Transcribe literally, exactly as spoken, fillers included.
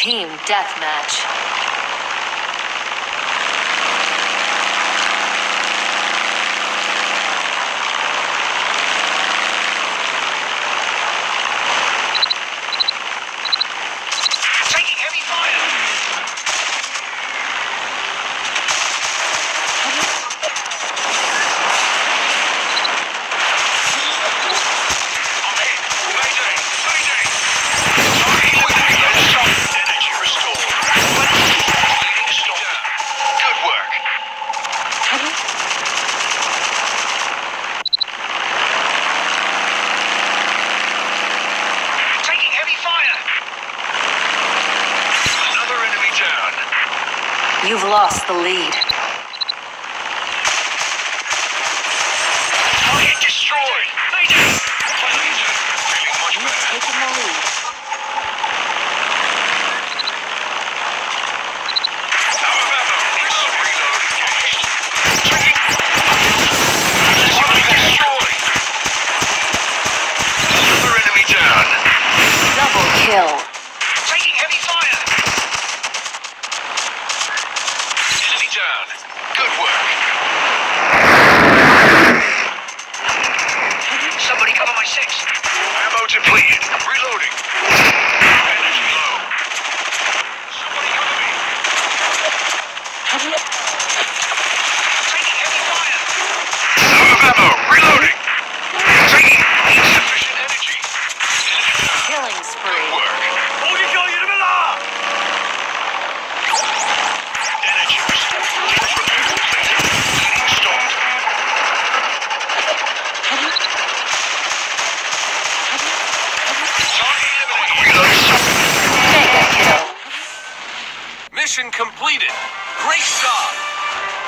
Team deathmatch. Taking heavy fire. I'm hit. Mayday. Mayday. Energy restored. Leading stop. Good work. Taking heavy fire. Another enemy down. You've lost the lead. Target destroyed. Mayday. Feeling much better. Taking the lead. Out of ammo. Reload engaged. Taking. Target destroyed. Another enemy down. Double kill. Taking heavy fire. Enemy down. Good work. Somebody cover my six. Ammo depleted. Reloading. Energy low. Somebody cover me. Taking heavy fire. Out of ammo. Reloading. Taking insufficient energy. Enemy down. Killing Good spree. work. Energy restored. Force repair completed. Bleeding stopped. Target eliminated. Reload stopped. Mega kill. Mission completed. Great job.